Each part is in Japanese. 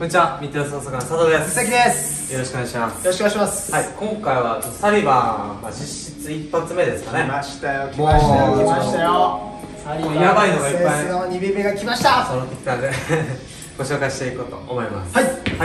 こんにちは、ミッドウェスト大阪の佐藤です。 関です。 よろしくお願いします。 よろしくお願いします。 はい、今回はサリバン、実質一発目ですかね。 来ましたよ、来ましたよ、来ましたよ。サリバンやばいのがいっぱいの2ビ目が来ました。 揃ってきたんでご紹介していこうと思います。 はい。 はい。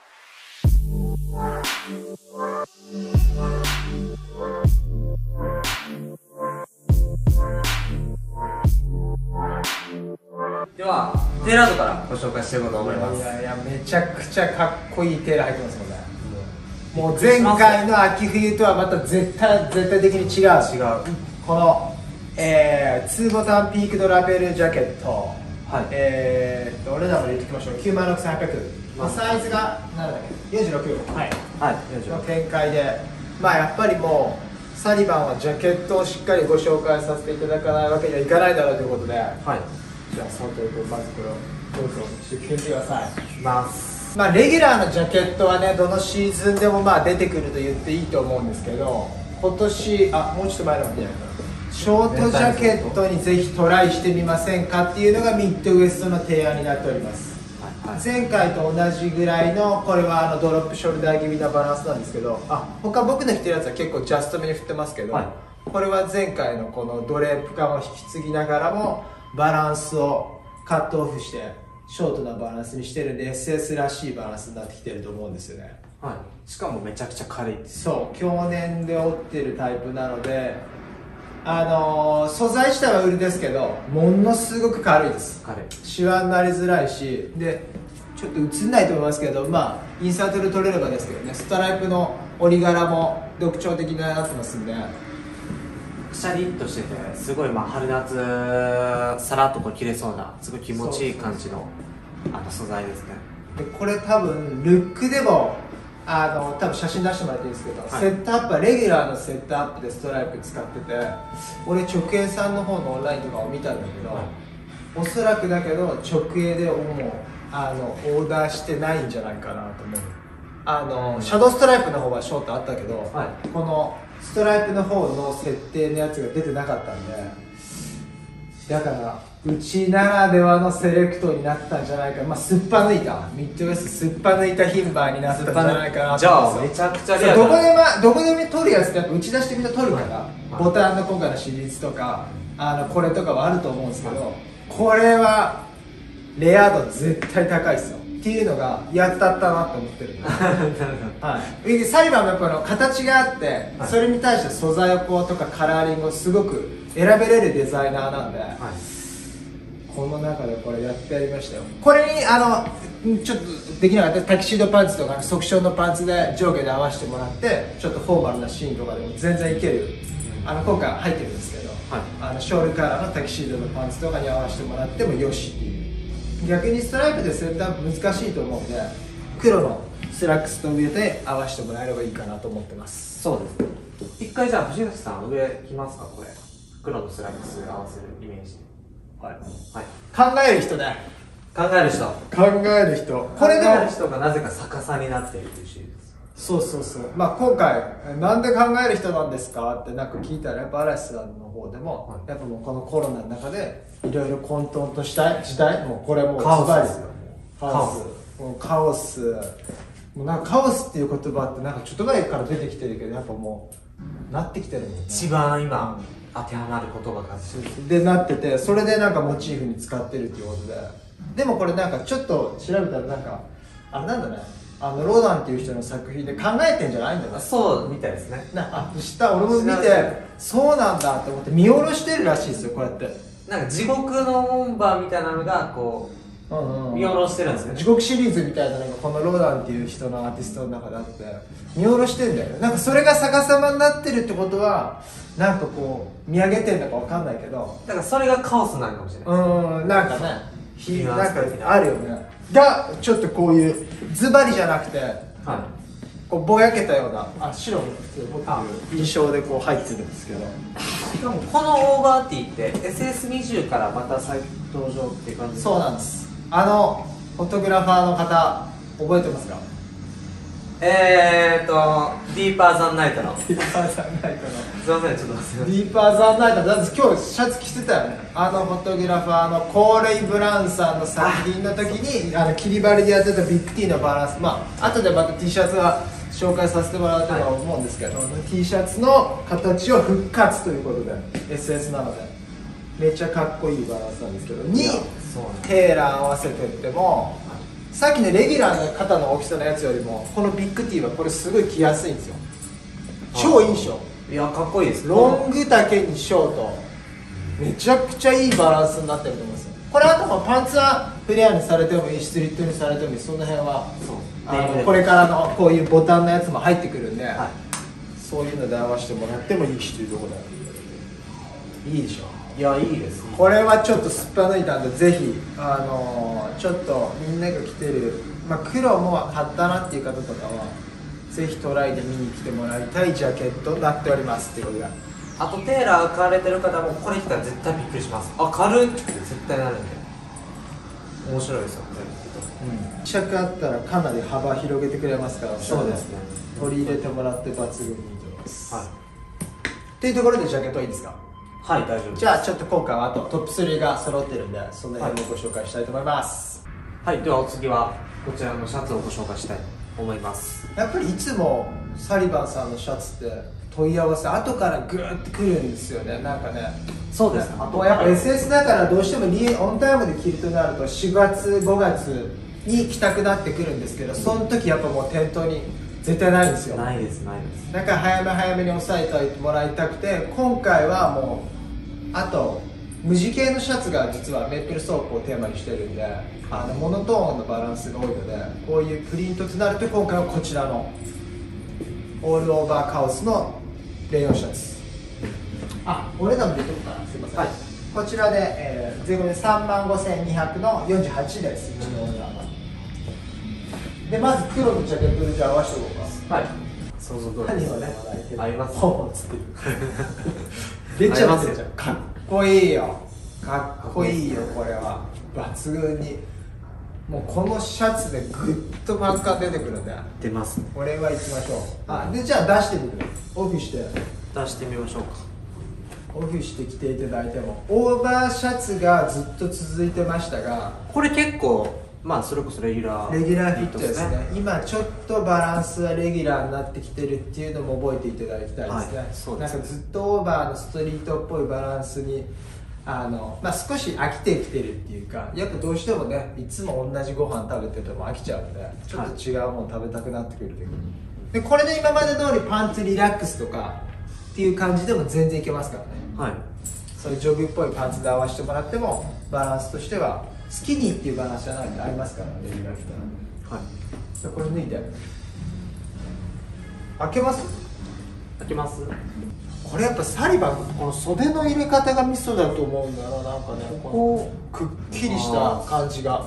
では、テーラードからご紹介していこうと思います。 いやいや、めちゃくちゃかっこいいテーラー入ってますもんね。もう前回の秋冬とはまた絶対的に違う。この、2ボタンピークドラベルジャケット。はい。お値段も言っておきましょう。96,800。サイズが何だっけ、46。はい。はい。の展開で、まあやっぱりもうサリバンはジャケットをしっかりご紹介させていただかないわけにはいかないだろうということで。はい。じゃあ佐藤君、まずこれをどうぞして決めてください。まあレギュラーのジャケットはね、どのシーズンでもまあ出てくると言っていいと思うんですけど、今年もうちょっと前の方がいいやショートジャケットにぜひトライしてみませんかっていうのがミッドウエストの提案になっております。前回と同じぐらいの、これはドロップショルダー気味なバランスなんですけど、他僕の着てるやつは結構ジャストめに振ってますけど、これは前回のこのドレープ感を引き継ぎながらもバランスをカットオフしてショートなバランスにしてるんで SS らしいバランスになってきてると思うんですよね。 はい。しかもめちゃくちゃ軽いです。 そう、強粘で折ってるタイプなので、素材自体はウールですけどものすごく軽いです。シワになりづらいし、でちょっと映んないと思いますけど、まあインサートで取れればですけどね、ストライプの折り柄も特徴的になってますんで、 シャリッとしてて、すごい春夏さらっとこう着れそうな、すごい気持ちいい感じの素材ですね。 でこれ多分ルックでも多分写真出してもらっていいですけど、セットアップはレギュラーのセットアップでストライプ使ってて、俺直営さんの方のオンラインとかを見たんだけど、おそらくだけど直営でもうオーダーしてないんじゃないかなと思う。シャドーストライプの方はショートあったけど、このストライプの方の設定のやつが出てなかったんで、だからうちならではのセレクトになったんじゃないか、すっぱ抜いたミッドウエストすっぱ抜いた牝馬になったんじゃないかなと。 じゃあめちゃくちゃレアだ。どこでも取るやつってやっぱ打ち出してみたら取るから、ボタンの今回のシリーズとかこれとかはあると思うんですけど、これはレア度絶対高いですよっていうのがやったなって思ってるんではい、サリバンもやっぱ形があって、それに対して素材をとかカラーリングをすごく選べれるデザイナーなんで、この中でこれやってやりましたよ。これにちょっとできなかったタキシードパンツとか即ションのパンツで上下で合わせてもらって、ちょっとフォーマルなシーンとかでも全然いける、今回入ってるんですけど、ショールカラーのタキシードのパンツとかに合わせてもらってもよしっていう。逆にストライプでセットアップ難しいと思うんで、黒のスラックスと上で合わせてもらえればいいかなと思ってます。 そうです。一回じゃあ藤口さん上着ますか。これ黒のスラックス合わせるイメージ。 考える人ね。 考える人。 これでも人がなぜか逆さになっているというシーンです。 そう。今回なんで考える人なんですかって聞いたら、やっぱ嵐さんの方でも、やっぱもうこのコロナの中でいろいろ混沌とした時代、もうこれもうカオスですよ。 カオス。もうカオスっていう言葉ってちょっと前から出てきてるけど、やっぱもうなってきてるもんね。 一番今、当てはまる言葉がでなってて、それでモチーフに使ってるっていうことで、でもこれちょっと調べたらなんだね、ローダンっていう人の作品で考えてんじゃないんだよね。 そうみたいですね。 俺も見て、そうなんだって思って見下ろしてるらしいですよ、こうやって。 地獄の門番みたいなのがこう見下ろしてるんですね。 地獄シリーズみたいなのがこのローダンっていう人のアーティストの中であって、見下ろしてんだよね。それが逆さまになってるってことはこう見上げてんのかわかんないけど、 だからそれがカオスなのかもしれない。 あるよね。がちょっとこういうズバリじゃなくて、こうぼやけたような白の普通持ってる印象でこう入ってるんですけど、 しかもこのオーバーティーって SS20 からまた再登場っていう感じですか。 そうなんです。フォトグラファーの方覚えてますか？ ディーパーザンナイトのディーパーザンナイトのすいません、ちょっとすいません。 ディーパーザンナイトだって今日シャツ着てたよね。フォトグラファーのコーレイ・ブラウンさんの作品の時に切り張りでやってたビッグ T のバランス、後でまた T シャツは紹介させてもらうとは思うんですけど、T シャツの形を復活ということで SS なのでめっちゃかっこいいバランスなんですけどにテーラー合わせてってもさっきのレギュラーの肩の大きさのやつよりもこのビッグ T はこれすごい着やすいんですよ。超いいでしょ。 いや、かっこいいです。 ロング丈にショート、めちゃくちゃいいバランスになってると思いますよ。これあともパンツはフレアにされてもいいしスリットにされてもいい、その辺はこれからのこういうボタンのやつも入ってくるんで、そういうので合わせてもらってもいいしというところでいいでしょ。 いや、いいです。 これはちょっとすっぱ抜いたんでぜひちょっとみんなが着てる、黒も買ったなっていう方とかはぜひトライで見に来てもらいたいジャケットになっておりますっていうことが。 あとテーラー買われてる方もこれ着たら絶対びっくりします。あ、軽いって絶対なるんで面白いですよね。 試着あったらかなり幅広げてくれますから、 そうですね、 取り入れてもらって抜群にいいと思います。 はい。 っていうところでジャケットいいですか？ はい、大丈夫です。 じゃあちょっと今回はあとトップ3が揃ってるんでその辺もご紹介したいと思います。 はい、ではお次はこちらのシャツをご紹介したいと思います。 やっぱりいつもサリバンさんのシャツって問い合わせ後からグーッとくるんですよね。なんかね、 そうですね。 あとやっぱ SS だからどうしてもオンタイムで着るとなると4月5月に着たくなってくるんですけど、その時やっぱもう店頭に絶対ないんですよ。 ないです、ないです。 だから早めに押さえておいてもらいたくて、今回はもうあと無地系のシャツが実はメープルソープをテーマにしてるんで、モノトーンのバランスが多いので、こういうプリントとなると今回はこちらのオールオーバーカオスのレイヨンシャツ。お値段も出てるかな、すいません。こちらで、税込み35,200の48です。うちのオーダーは。でまず黒のジャケットでじゃあ合わせておこうか。 はい。想像通りです。 何をね、 合います。 ポンつって出ちゃってるじゃん。かっこいいよ。かっこいいよ、これは。抜群に。もうこのシャツでグッとパン感出てくるんだよ。 出ますね。 これは行きましょう。でじゃあ出してみる。オフして出してみましょうか。 オフしてきていただいても、オーバーシャツがずっと続いてましたが、 これ結構それこそレギュラーフィットですね。今ちょっとバランスはレギュラーになってきてるっていうのも覚えていただきたいですね。 そうです。 なんかずっとオーバーのストリートっぽいバランスに少し飽きてきてるっていうか、やっぱどうしてもね、いつも同じご飯食べてても飽きちゃうんで、ちょっと違うもの食べたくなってくる時に、でこれで今まで通りパンツリラックスとかっていう感じでも全然いけますからね。はい。そういうジョグっぽいパンツで合わせてもらってもバランスとしてはスキニーっていうバランスじゃないんでありますからね、レギュラー着たら。はい。じゃあこれ脱いで開けます。 開けます。 これやっぱサリバン、この袖の入れ方がミソだと思うんだよな。なんかね、こうくっきりした感じが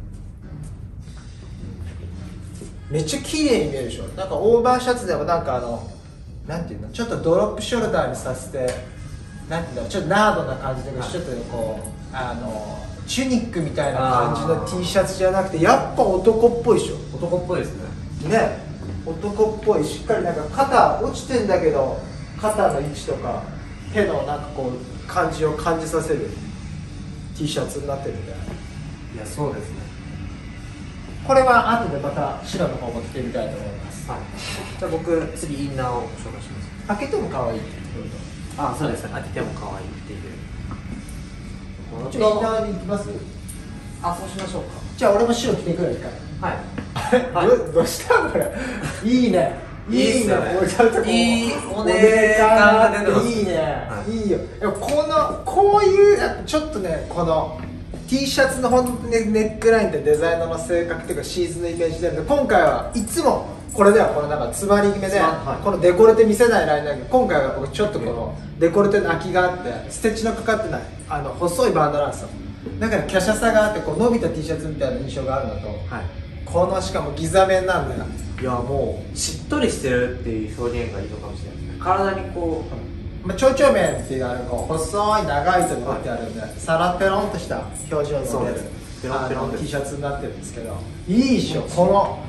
めっちゃ綺麗に見えるでしょ。なんかオーバーシャツでもなんかなんていうの、ちょっとドロップショルダーにさせて、なんていうんだろう、ちょっとナードな感じで、ちょっとこうチュニックみたいな感じの T シャツじゃなくて、やっぱ男っぽいでしょ。 男っぽいですね。 ね、男っぽい。しっかりなんか肩落ちてんだけど、肩の位置とか手のなんかこう感じを感じさせる T シャツになってるんで。 いや、そうですね。 これは後でまた白の方も着てみたいと思います。 はい。じゃあ僕次インナーを紹介します。 開けても可愛いってこと。そうですね。開けても可愛いっていう。 インナーに行きます。 そうしましょうか。 じゃあ俺も白着てくるから。はい。どうしたこれ。いいね。いいね。 いいお姉さんが出てます。 いいね。いいよ。こういうちょっとね、この T シャツのネックラインってデザイナーの性格というかシーズンのイメージで、今回はいつもこれではこのなんか詰まり気味で、このデコルテ見せないラインだけど、今回は僕ちょっとこのデコルテの空きがあってステッチのかかってない細いバンドなんですよ。だから華奢さがあってこう伸びた T シャツみたいな印象があるのと、このしかもギザ面なんだよ。 いや、もうしっとりしてるっていう表現がいいのかもしれないですね。体にこう、 蝶々面っていうこう細い長い糸に折ってあるんで、サラペロンとした表情の出るT シャツになってるんですけど、いいでしょ。こ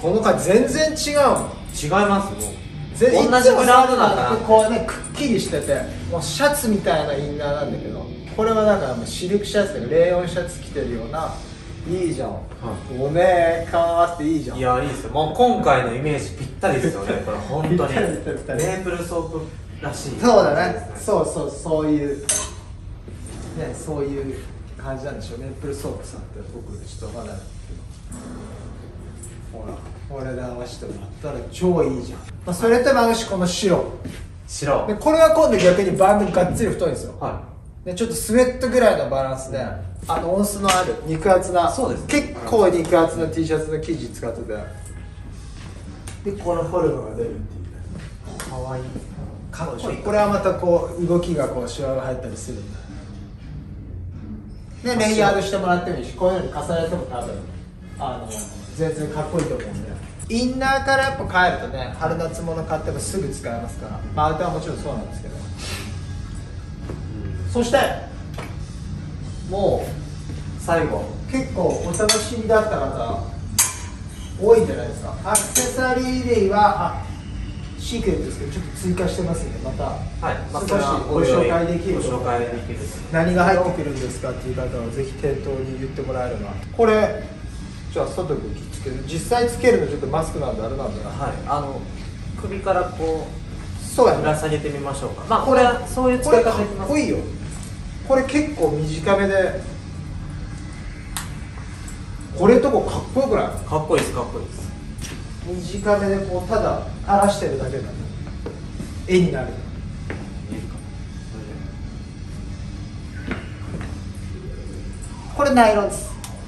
この回全然違うもん。 違いますもう同じ同じブランドだからこうねくっきりしてて、もうシャツみたいなインナーなんだけど、これはだからもうシルクシャツとかレーヨンシャツ着てるような。いいじゃん、もうね顔合わせていいじゃん。 いやいいですよ。もう今回のイメージぴったりですよねこれ本当に。 ぴったりぴったりメープルソープらしい。 そうだね、そういうね、そういう感じなんでしょうね。メープルソープさんって僕ちょっとわからないけど、ほらこれで合わせてもらったら超いいじゃん。まあ、それともあるし、この白で、これは今度逆にバンドがっつり太いんですよ。でちょっとスウェットぐらいのバランスで、音数のある肉厚な、 そうです、 結構肉厚な T シャツの生地使ってて、でこのフォルムが出るっていうね。 かわいい。 かっこいい。これはまたこう動きがこうシワが入ったりするんだ。でレイヤードしてもらってもいいし、こういうのに重ねても多分全然かっこいいと思うんで、インナーからやっぱ変えるとね、春夏物買ってもすぐ使えますから、まあアウターはもちろんそうなんですけど、そしてもう最後結構お楽しみだった方多いんじゃないですか。アクセサリー類はシークレットですけどちょっと追加してますんで、また少しご紹介できると思うので、何が入ってくるんですかっていう方はぜひ店頭に言ってもらえれば。これじゃあ佐藤君つける、実際つけるのちょっとマスクなんであれなんだな、 首からこうそうやね、 ぶら下げてみましょうか。まあこれはそういう使い方できます。 かっこいいよ。これ結構短めで、これとこかっこよくない？ かっこいいです、かっこいいです。 短めでこうただ垂らしてるだけだね、絵になる。これナイロンです。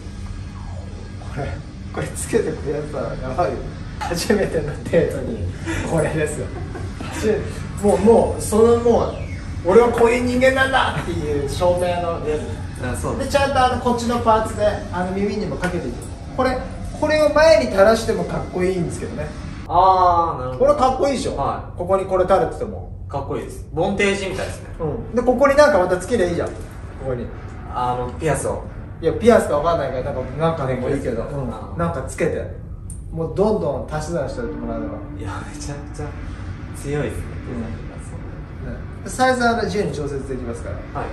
これつけてくるやつはやばいよ。初めてのデートにこれですよ。もうそのもう俺はこういう人間なんだっていう証明のやつで、ちゃんとこっちのパーツで耳にもかけていく。これを前に垂らしてもかっこいいんですけどね。 ああ、なるほど。 これかっこいいでしょ、ここにこれ垂れててもかっこいいです。ボンテージみたいですね。 でここになんかまたつけりゃいいじゃん。ここにピアスを、 いやピアスかわかんないからなんかでもいいけど、なんかつけてもうどんどん足し算しておいてもらえれば。 いやめちゃくちゃ強いですね、 サイズは自由に調節できますから。 も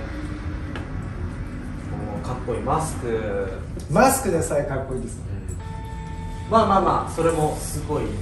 うかっこいい。マスクでさえかっこいいです、まあそれもすごい。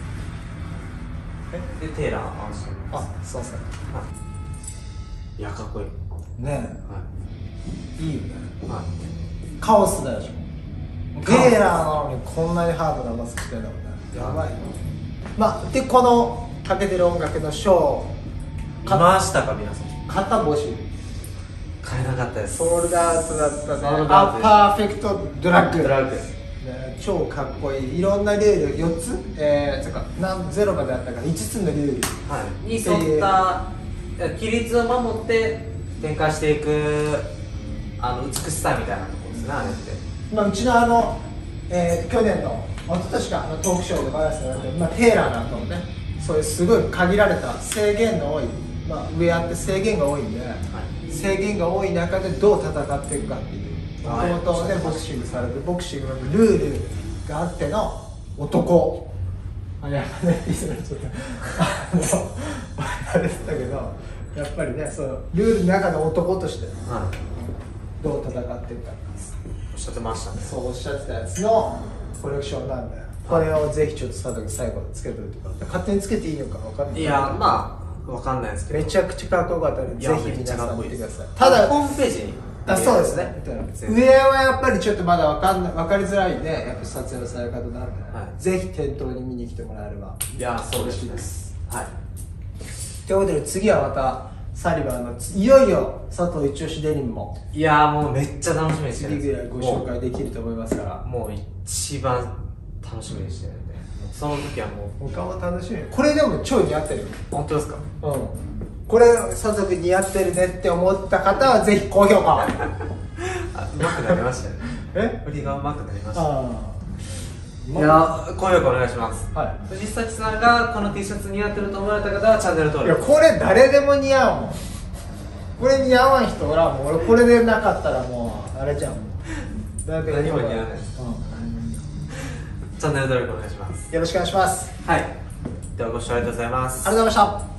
でテーラー合わせてます。 そうそう、 いやかっこいいねえ、いいよね。 カオスだよしょ。テーラーなのにこんなにハードなマスクしてるんだもんね。やばい。でこのかけてる音楽のショー見ましたか皆さん。 肩帽子買えなかったです。 ソールドアウトだったね。パーフェクトドラッグ超かっこいい。いろんなルール4つゼロまであったから5つのルールに沿った規律を守って展開していく美しさみたいなところですね、あれって。 うちの去年の一昨年かトークショーで話したテーラーなんかもね、そういうすごい限られた制限の多い、ウェアって制限が多いんで、制限が多い中でどう戦っていくかっていう、もともとねボクシングされて、ボクシングのルールがあっての男、やばねって言ったらちょっとあれだけど、やっぱりね、そのルールの中の男としてどう戦っていくか、 おっしゃってましたね。 そうおっしゃってたやつのコレクションなんで、これをぜひちょっと佐藤最後につけといてもらって、勝手につけていいのか分かんない。 いや分かんないですけど、 めちゃくちゃかっこよかったのでぜひ皆さん見てください。 ただホームページにそうですね、上はやっぱりちょっとまだ分かりづらいんで、やっぱ撮影のされ方なんで、ぜひ店頭に見に来てもらえればそう嬉しいです。 ということで次はまたサリバーのいよいよ佐藤一押しデニムももうめっちゃ楽しみにしてるんです。 次ぐらいご紹介できると思いますから、 もう一番楽しみにしてるんで、その時はもう他も楽しみ。これでも超似合ってるよ。 本当ですか？ これ佐藤君似合ってるねって思った方はぜひ高評価。 うまくなりましたね。振りがうまくなりました。いや高評価お願いします。藤崎さんがこの T シャツ似合ってると思われた方はチャンネル登録。 いやこれ誰でも似合うもん。これ似合わん人おらんもん。俺これでなかったらもうあれじゃん。 何も似合わないです。チチャンネル登録お願いします。 よろしくお願いします。 はい、ではご視聴ありがとうございます。 ありがとうございました。